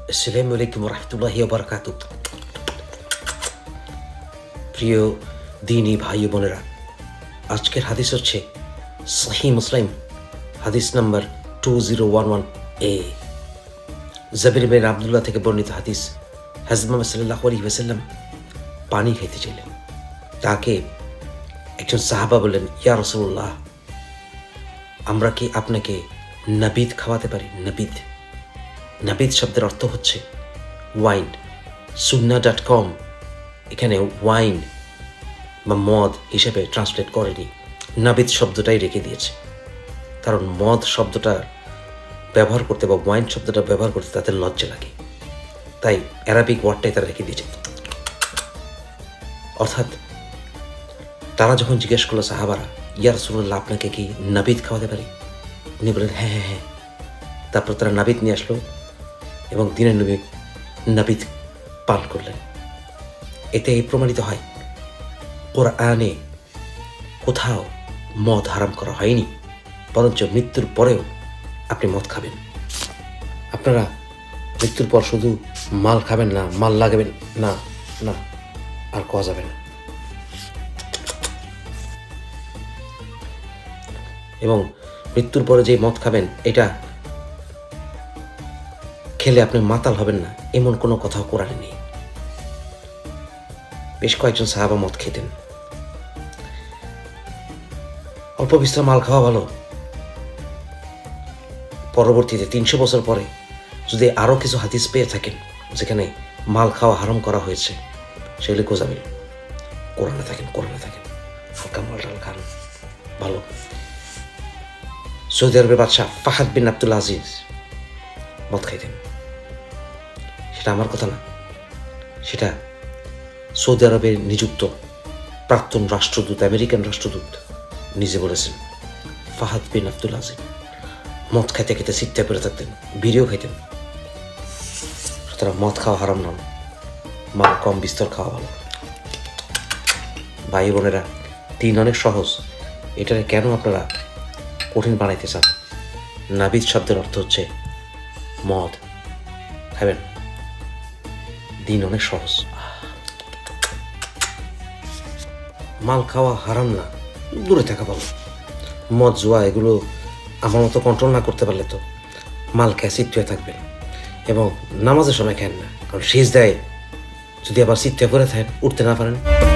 আসসালামু আলাইকুম রহমতুল্লাহি ওয়া বারাকাতুহু। প্রিয় দিনী ভাই বোনেরা, আজকের হাদিস হচ্ছে সহিহ মুসলিম হাদিস নাম্বার 2011A। জাবির বিন আব্দুল্লাহ থেকে বর্ণিত হাদিস। হযরত মুহাম্মদ সাল্লাল্লাহু আলাইহি ওয়াসাল্লাম পানি খেতে চাইলেন। তাকে একজন সাহাবা বললেন, ইয়া রাসূলুল্লাহ, আমরা কি আপনাকে নাবিদ খাওয়াতে পারি? নাবিদ নাবিদ শব্দের অর্থ হচ্ছে ওয়াইন। sunna.com এখানে ওয়াইন বা মদ হিসেবে ট্রান্সলেট করেনি, নাবিদ শব্দটাই রেখে দিয়েছে। কারণ মদ শব্দটা ব্যবহার করতে বা ওয়াইন শব্দটা ব্যবহার করতে তাদের লজ্জা লাগে, তাই অ্যারাবিক ওয়ার্ডটাই তারা রেখে দিয়েছে। অর্থাৎ তারা যখন জিজ্ঞেস করলো সাহাবারা, ইয়া রাসূলুল্লাহ, আপনাকে কি নাবিদ খাওয়াতে পারি? উনি বললেন, হ্যাঁ হ্যাঁ হ্যাঁ। তারপর তারা নাবিদ নিয়ে আসলো এবং দিনের নবী নাবিদ পান করলেন। এতে এই প্রমাণিত হয় কোরআনে কোথাও মদ হারাম করা হয়নি, বরঞ্চ মৃত্যুর পরেও আপনি মদ খাবেন। আপনারা মৃত্যুর পর শুধু মাল খাবেন না, মাল লাগাবেন না, না আর খাওয়া যাবে না। এবং মৃত্যুর পরে যে মদ খাবেন, এটা খেলে আপনি মাতাল হবেন না, এমন কোনো কথাও কোরআনে নেই। বেশ কয়েকজন সাহাবা মদ খেতেন। অল্প বিস্তর মাল খাওয়া ভালো, পরবর্তীতে 300 বছর পরে যদি আরো কিছু হাদিস পেয়ে থাকেন যেখানে মাল খাওয়া হারাম করা হয়েছে, সেগুলি গোজাবেন। কোরআনে থাকেন হালকা মাল টাল খান, ভালো। সৌদি আরবের বাদশাহ ফাহাদ বিন আব্দুল আজিজ মদ খাইতেন। সেটা আমার কথা না, সেটা সৌদি আরবে নিযুক্ত প্রাক্তন রাষ্ট্রদূত, আমেরিকান রাষ্ট্রদূত নিজে বলেছেন। ফাহাদ বিন আব্দুল আজিজ মদ খাইতে খেতে সিটটা পড়ে থাকতেন, বিড়িও খাইতেন। সুতরাং মদ খাওয়া হারাম নন, মাল কম বিস্তর খাওয়া ভালো। ভাই বোনেরা, দিন অনেক সহজ, এটাকে কেন আপনারা কঠিন বানাইতে চান? নাবিদ শব্দের অর্থ হচ্ছে মদ খাবেন, দিন অনেক সহজ। মাল খাওয়া হারাম না, দূরে থাকা ভালো। মদ জুয়া এগুলো আমার মতো কন্ট্রোল না করতে পারলে তো মাল খেয়ে সিট হয়ে থাকবেন। এবং নামাজের সময় খেন না, কারণ শেষ দেয় যদি আবার সিট করে থাকেন, উঠতে না পারেন।